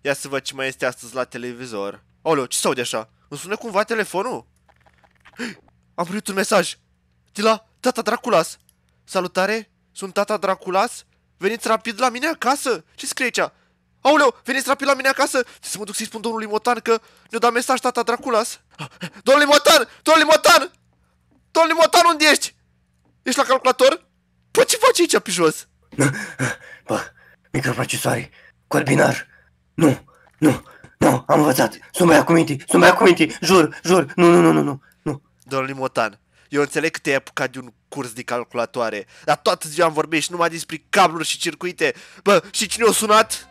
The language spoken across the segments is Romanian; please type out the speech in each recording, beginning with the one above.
Ia să văd ce mai este astăzi la televizor. Aoleu, ce s-aude așa? Îmi sună cumva telefonul? Am primit un mesaj. De la tata Draculas. Salutare, sunt tata Draculas. Veniți rapid la mine acasă. Ce scrie aici? Aoleu, veniți rapid la mine acasă. Să mă duc să-i spun domnului Motan că ne-a dat mesaj tata Draculas. Domnule Motan! Domnule Motan! Domnule Motan, unde ești? Ești la calculator? Bă, ce faci aici pe jos? Bă, microprocesoare, cod binar. Nu, am învățat. Sunt băiat cu mintii, jur, nu. Domnule Motan, eu înțeleg că te-ai apucat de un curs de calculatoare, dar toată ziua am vorbit și numai despre cabluri și circuite. Bă, și cine a sunat?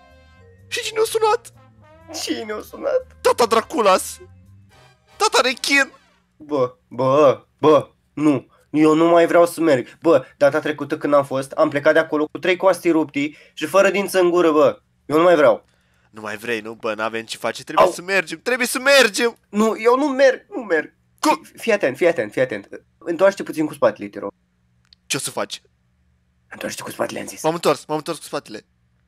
Cine a sunat? Tata Draculas! Tata Rechin! Bă, nu. Eu nu mai vreau să merg. Bă, data trecută când am fost, am plecat de acolo cu 3 coasti ruptii și fără dinți în gură, bă. Eu nu mai vreau. Nu mai vrei, nu? Bă, n-avem ce face, trebuie să mergem! Nu, eu nu merg. Cum? Fii atent. Întoarce-te puțin cu spatele, te rog. Ce o să faci? Întoarce-te cu spatele, am zis. M-am întors cu spatele.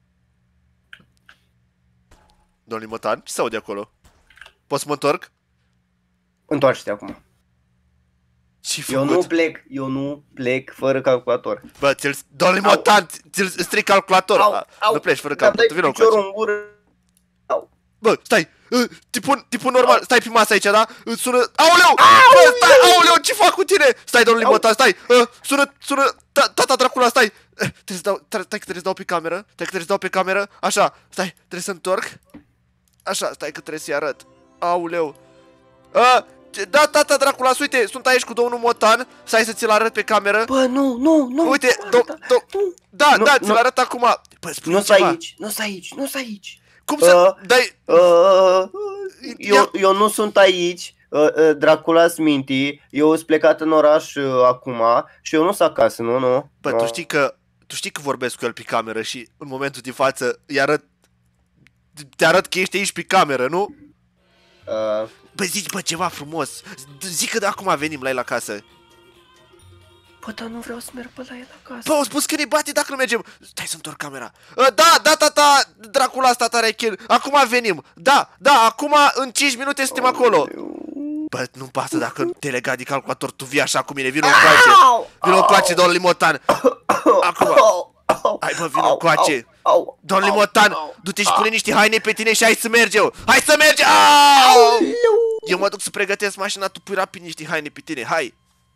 Domnule Motan, ce s-aude acolo? Poți să mă întorc? Întoarce-te acum. Ce-ai Eu făcut? nu plec fără calculator. Bă, domnule Motan, ți-l stric calculator. Nu pleci fără calculator, vină încoace. Bă, stai, tipul normal, stai pe masă aici, da? Îți sună, aoleu! Bă, stai, aoleu, ce fac cu tine? Stai, domnule Motan, stai, sună, tata Dracula, stai. Trebuie să dau pe cameră, așa, stai, trebuie să întorc. Așa, stai că trebuie să-i arăt. Aoleu. Da, tata Dracula, uite, sunt aici cu domnul Motan. Stai să ți-l arăt pe cameră. Bă, nu. Uite, da, ți-l arăt acum. Bă, spune Nu ceva. Nu stai aici. Cum să dai... Eu nu sunt aici. Dracula minti. Eu sunt plecat în oraș acum și eu nu sunt acasă, nu. Bă, tu știi că vorbesc cu el pe cameră și în momentul de față te arăt că ești aici pe cameră, nu? Bă, zici, bă, ceva frumos. Zic că de acum venim la el acasă. Bă, dar nu vreau să merg pe la el acasă. Bă, au spus că ne bate dacă nu mergem. Stai să întorc camera. Da, tata Dracula, tata Rechin. Acum venim. Da, acum în 5 minute suntem acolo. Bă, nu-mi pasă dacă te lega de calculator, tu vii așa cu mine. Vino încoace, domnule Motan. Acum. Hai, bă, vino încoace. Domnule Motan, du-te și pune niște haine pe tine și hai să mergem. Hai să mergem. Eu mă duc să pregătesc mașina, tu pui rapid niște haine pe tine. Hai.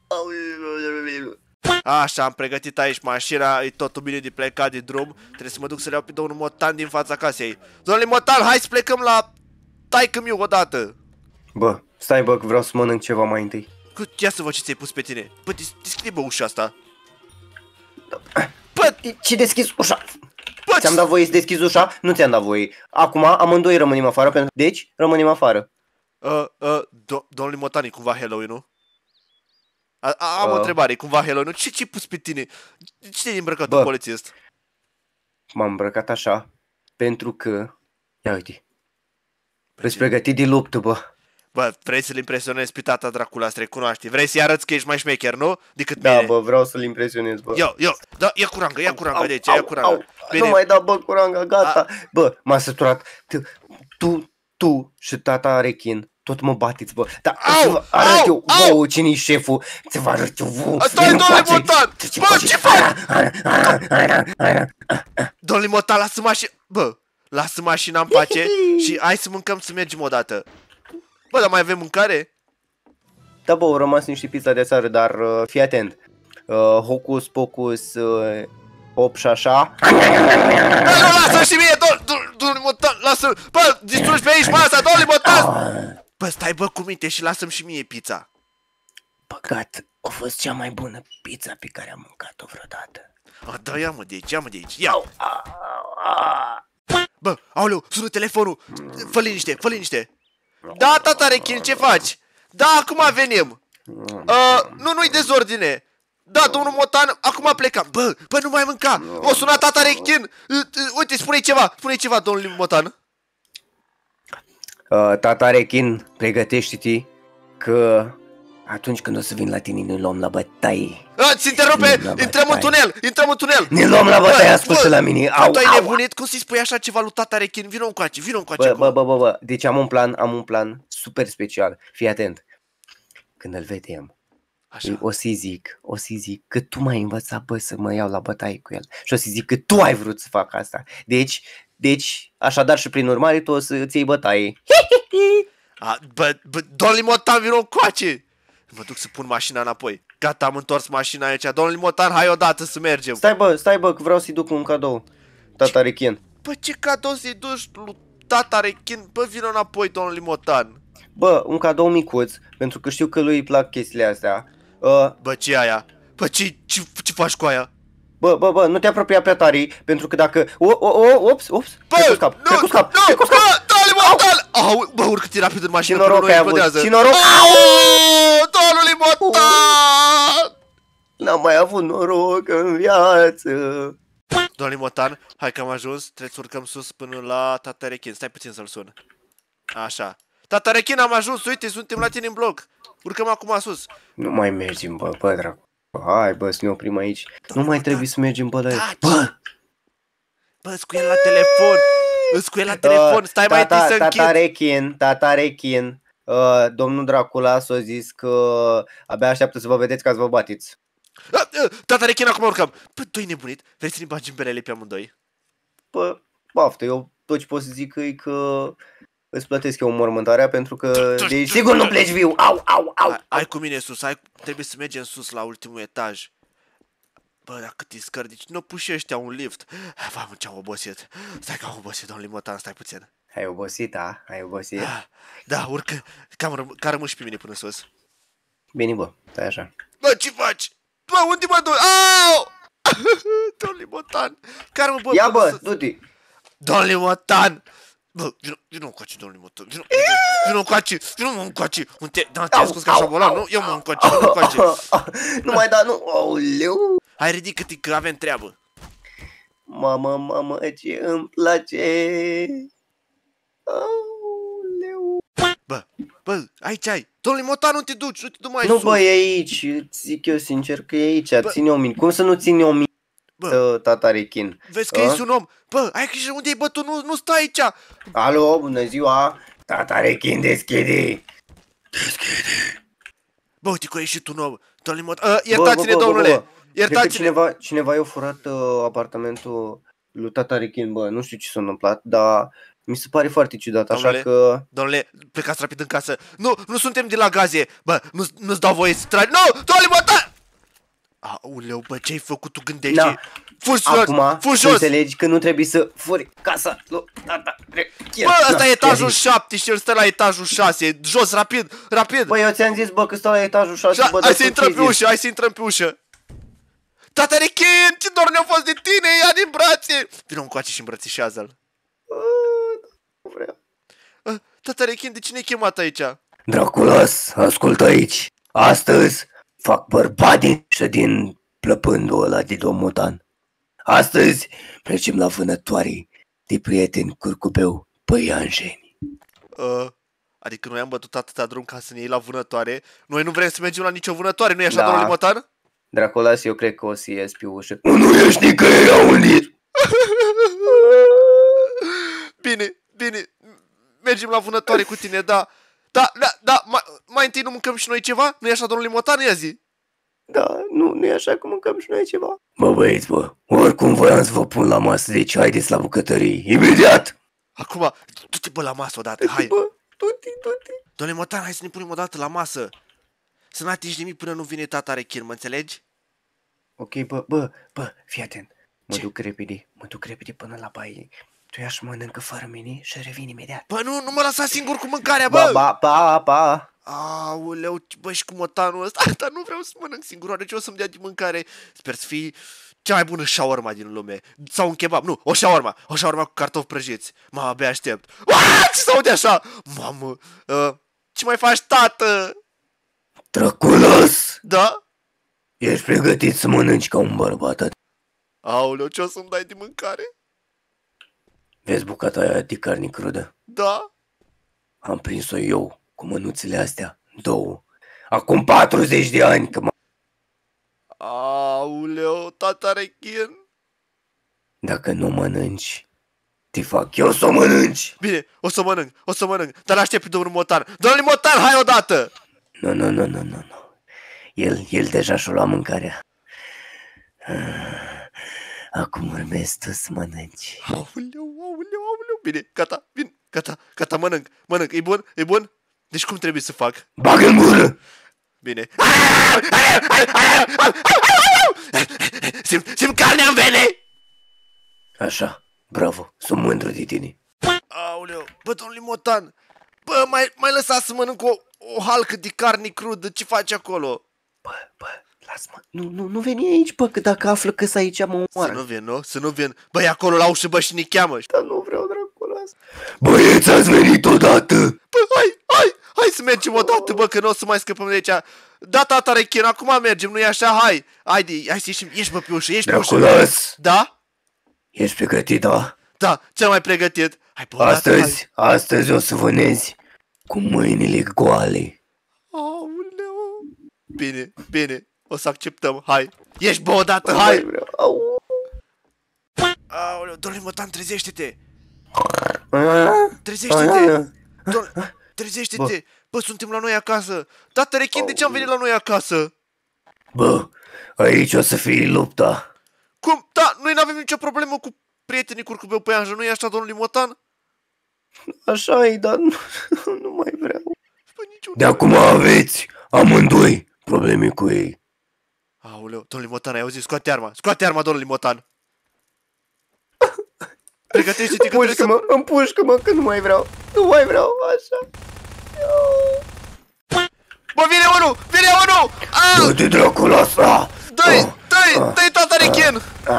Așa, am pregătit aici mașina, e totul bine de plecat de drum. Trebuie să mă duc să le iau pe domnul Motan din fața casei. Domnule Motan, hai să plecăm la taică-miu odată. Bă, stai bă, că vreau să mănânc ceva mai întâi. Ia să văd ce ți-ai pus pe tine. Bă, deschide bă ușa asta. Bă, ce deschis ușa? Ți-am dat voie să deschizi ușa? Nu ți-am dat voie. Acum amândoi rămânem afară, deci rămânem afară. Domnule Motan, e cumva Halloween-ul? Am o întrebare, cumva Halloween-ul? Ce-ai pus pe tine? Ce te-ai îmbrăcat un polițist? M-am îmbrăcat așa pentru că... Ia uite. Îți pregătit de luptă, bă. Bă, vrei să-l impresionezi pe tata Dracula, să recunoaște. Vrei să-i arăți că ești mai șmecher, nu? Decât mine. Da, bă, vreau să-l impresionez, bă. Da, ia curangă de aici, ia curangă. Nu mai da, bă, curanga, gata. Bă, m-a săturat. Tu și tata Rechin tot mă bateți, bă. Dar arăt eu, bă, cine-i șeful? Ți vă arăt eu, bă. Stai, domnule Motan! Bă, ce faci? Domnule Motan, lasă mașina... Bă, lasă mașina în pace și hai să mâncăm, să mergem odată. Bă, dar mai avem mâncare? Da, bă, au rămas niște pizza de seară, dar fii atent. Hocus pocus, hop și așa. Nu, lasă și mie, domnule Motan, lasă. Bă, distrugi pe aici masa, domnule Motan! Bă, stai, bă, cu minte și lasă-mi și mie pizza. Păcat, a fost cea mai bună pizza pe care am mâncat-o vreodată. Da, ia mă de aici, ia. Bă, aoleu, sună telefonul. Fă liniște. Da, tata Rechin, ce faci? Da, acum venim. Nu-i dezordine. Da, domnul Motan, acum plecăm. Bă, nu mai mânca. O sunat tata Rechin. Uite, spune ceva, domnule Motan. Tata Rechin, pregătește-te că Atunci când o să vin la tine, ne luăm la bătaie. Ți interrupe! Intrăm în tunel! Intrăm în tunel! Ne luăm la bătaie, ascultă la mine! Au, tu ai nebunit? Cum să-i spui așa ceva lui tata Rechin? Vino încoace, vino încoace. Bă, deci am un plan super special. Fii atent. Când îl vedem, o să-i zic că tu m-ai învățat, bă, să mă iau la bătaie cu el. Și o să-i zic că tu ai vrut să fac asta. Deci, așadar și prin urmare, tu o să-ți iei bătaie. Bă, domnul Limotan, vino încoace! Mă duc să pun mașina înapoi. Gata, am întors mașina aici. Domnul Limotan, hai odată să mergem. Stai bă, că vreau să-i duc un cadou. Tata Rechin. Bă, ce cadou să-i duci lui tata Rechin? Bă, vino înapoi, domnul Limotan. Bă, un cadou micuț, pentru că știu că lui îi plac chestiile astea. Bă, ce aia? Bă, ce faci cu aia? Bă, nu te apropia prea tare, pentru că dacă... Ops, bă, trec cu scap. Domnul Limotan! Bă, urcă-te rapid în mașină. Ce noroc ai avut, ce noroc! Domnul Limotan! N-am mai avut noroc în viață. Domnul Limotan, hai că am ajuns, trebuie să urcăm sus până la tata Rechin. Stai puțin să-l sun. Așa. Tata Rechin, am ajuns, uite, suntem la tine în bloc. Urcăm acum sus. Nu mai mergem, bă, dracu. Hai, bă, să ne oprim aici. Nu mai trebuie să mergem, bă, la el. Bă, îți cu el la telefon. Îți cu el la telefon, stai mai întâi să închid. Tata Rechin, domnul Dracula s-a zis că abia așteaptă să vă vedeți ca să vă bateți. Tata Rechin, acum urcăm. Bă, tu-i nebunit? Vrei să ne bagi în berele pe amândoi? Bă, baftă, eu tot ce pot să zic e că îți plătesc eu mormântarea pentru că deci sigur nu pleci viu. Au. Hai cu mine sus, trebuie să mergem sus la ultimul etaj. Bă, dacă te scărdici, nu puși ăștia un lift. Mamă, ce-am obosit. Stai că am obosit, domnul Limotan, stai puțin. Ai obosit, da? Ai obosit? Da, urcă, ca rămâi și pe mine până sus. Bine, bă, stai așa. Bă, ce faci? Bă, unde mă duci? Au! Domnul Limotan, care-mă, bă, ia, bă, du-te. Domnul Limotan! Bă, vino încoace, domnul Limotan, vino încoace. Te-ai scos ca șabolan, nu? Eu mă încoace, vino încoace. Nu mai da, nu, aoleu. Hai, ridică-te că avem treabă. Mamă, ce îmi place. Aoleu. Bă, aici ai. Domnul Limotan, nu te duci, nu te duci mai sus. Nu, sus. bă, e aici, zic eu sincer că e aici, ține-o minte. Cum să nu ține o minte? Bă, tata Rechin. Vezi că ești un om. Bă, ai grijă unde e, bă, tu nu stai aici. Alo, bună ziua. Tata Rechin, deschide. Bă, uite că a ieșit un om. Domnul Limotan, iertați-ne, domnule. Iertați-ne. Cineva i-a furat apartamentul lui tata Rechin, bă, nu știu ce s-a întâmplat, dar mi se pare foarte ciudat, așa că... Domnule, plecați rapid în casă. Nu suntem de la gazie. Bă, nu-ți dau voie să tragi. Nu, domnul Limotan! Aoleu, bă, ce-ai făcut? Tu gândești? Acum înțelegi că nu trebuie să furi casa lui tata Rechin. Bă, ăsta e etajul 7 și el stă la etajul 6. Jos, rapid. Bă, eu ți-am zis, bă, că stau la etajul 6, bă, hai să intrăm pe ușă, Tata Rechin, ce dor ne-a fost de tine, ia din brațe. Vino încoace și îmbrățișează-l. Nu vreau. Tata Rechin, de cine ai chemat aici? Draculas, ascultă aici. Astăzi fac bărbat din plăpândul ăla de domn Motan. Astăzi mergem la vânătoare de prieteni curcubeu păianjeni. Adică noi am bătut atâta drum ca să ne iei la vânătoare. Noi nu vrem să mergem la nicio vânătoare, nu-i așa, domnul Limotan? Draculas, eu cred că o să ies pe ușă. Nu ești nicăieri aunit! Bine, mergem la vânătoare cu tine, da, mai întâi nu mâncăm și noi ceva? Nu-i așa, domnul Limotan, ia zi? Da, nu e așa că mâncăm și noi ceva. Bă, băieți, bă, oricum voiam să vă pun la masă, deci haideți la bucătărie, imediat! Acum, du-te, bă, la masă odată, hai! Bă, du-te! Domnule Motan, hai să ne punem odată la masă! Să n-atingi nimic până nu vine tata Rechin, mă înțelegi? Ok, bă, fii atent. Mă duc repede până la baie. Tu ia și mănâncă fără mine și revin imediat. Bă, nu mă lăsa singur cu mâncarea, bă! Pa! Aoleu, bă, și cu motanul ăsta, dar nu vreau să mănânc singur, deci o să-mi dea de mâncare. Sper să fii cea mai bună shawarma din lume. Sau un kebab, nu, o shawarma cu cartofi prăjiți. Mă, abia aștept. Ce s-aude așa? Mamă, ce mai faci, tată? Draculas! Da? Ești pregătit să mănânci ca un bărbat? Aoleu, ce o să-mi dai de mâncare? Vezi bucata aia de carne crudă? Da? Am prins-o eu cu mânuțele astea, două. Acum 40 de ani că Auleu, tata Rechin. Dacă nu mănânci, te fac eu să o mănânci. Bine, o să mănânc, dar aștept pe domnul Motan. Domnul Motan, hai odată! Nu. El deja și-a luat mâncarea. Acum urmezi tu să mănânci. Auleu. Bine, gata, mănânc. E bun? Deci cum trebuie să fac? Bagă în gură! Bine. Simt carnea în vene! Așa, bravo, sunt mândru de tine. Aoleu, bă, domnule Motan, bă, mai lăsa să mănânc o halcă de carne crudă, ce faci acolo? Bă, lasă-mă, nu veni aici, bă, că dacă află că-s aici mă omoară. Să nu vin, băi, acolo la ușă, bă, și ne cheamă. Dar nu vreau, dracul ăsta. Băieți, ați venit odată! Bă, hai să mergem odată, bă, că nu o să mai scăpăm de aici. Da, tata Rechin, acum mergem, nu-i așa? Hai să ieșim, ieși, bă, pe ușă, Draculas! Da? Ești pregătit, da? Da, cel mai pregătit. Hai, bă, Astăzi o să vânezi cu mâinile goale. Aoleu. Bine, o să acceptăm, hai. Ieși, bă, odată, hai! Aoleu, domnule Motan, trezește-te! Trezește-te! Bă, suntem la noi acasă! Tata Rechin, de ce am venit la noi acasă? Bă, aici o să fie lupta. Cum? Da, noi n-avem nicio problemă cu prietenii curcubeu păianjă, nu-i așa, domnule Motan? Așa-i, dar nu mai vreau. De acum aveți amândoi probleme cu ei. Aoleu, domnule Motan, ai auzit? Scoate arma, domnule Motan! Pregătește-te că trebuie să... Împușcă-mă, că nu mai vreau, așa. Bă, vine unul! Dă-te dracul ăsta! Dă-i, tata Rechin!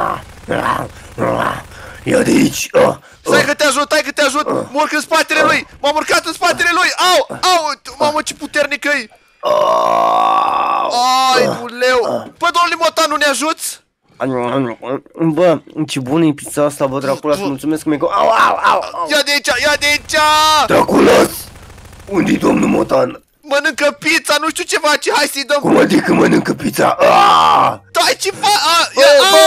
Ia de aici! Stai că te ajut! Mă urc în spatele lui! M-am urcat în spatele lui! Au! Mamă, ce puternică-i! Ai, uleu! Bă, domnule Motan, nu ne ajuți? Bă, ce bună e pizza asta, bă, Draculas, mulțumesc că mi-ai... Au! Ia de aici! Draculas! Unde-i domnul Motan? Mănâncă pizza, nu știu ce face, hai să-i dăm... Cum adică mănâncă pizza? Dai, ce faci?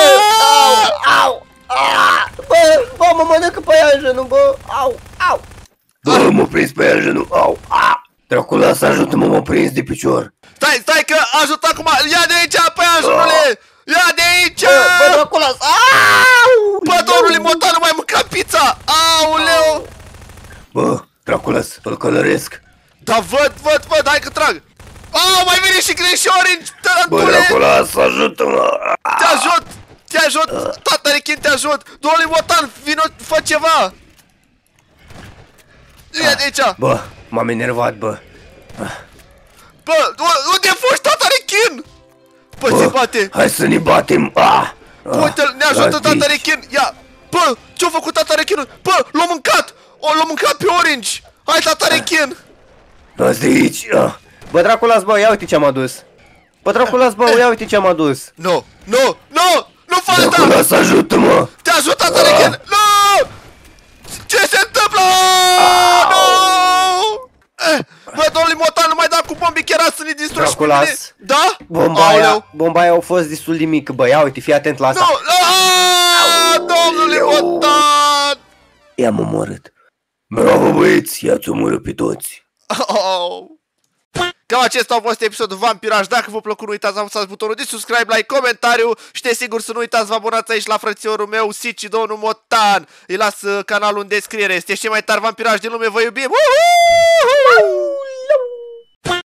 Bă, mă mănâncă păianjenul, bă! Au! Bă, m-a prins păianjenul, au! Draculas, ajută-mă, m-a prins de picior! Stai că ajut acum! Ia de aici, păianjenule! Ia de aici! Bă, Draculas! Bă, domnule Motan, nu mai mânca pizza! Auleu! Bă, Draculas, îl călăresc! Da, văd, hai că trag! Mai vine și Green și Orange! Bă, Draculas, ajută-mă! Te ajut! Tata Rechin, te ajut! Domnule Motan, vino, fă ceva! Ia de aici! Bă, m-am enervat, bă! Bă, unde fugi, tata Rechin? Bă, se bate! Hai să ne batem! Uite-l, ne ajută tata Rechin! Ia! Bă, ce-a făcut tata Rechin? Bă, l-a mâncat! L-a mâncat pe Orange! Hai, tata Rechin! Las de aici! Bă, Draculas, bă, ia uite ce-am adus! Bă, Draculas, bă, ia uite ce-am adus! Nu fă asta! Draculas, ajută-mă! Te ajut, tata Rechin! Nu! Ce se întâmplă? Nu! Bă, domnule Motan, nu mai da cu bombi, chiar să ne distrugi pe mine! Da? Bomba aia a fost destul de mică, bă, ia uite, fii atent la asta! Domnule Motan! I-am omorât! Bravo, băieți, i-ați omorât pe toți! Cam acesta a fost episodul Vampiraj. Dacă v-a plăcut, nu uitați să apăsați butonul de subscribe, like, comentariu. Și desigur să nu uitați să vă abonați aici la frățiorul meu, Sici, domnul Motan. Îi las canalul în descriere. Este cel mai tare vampiraj din lume, vă iubim!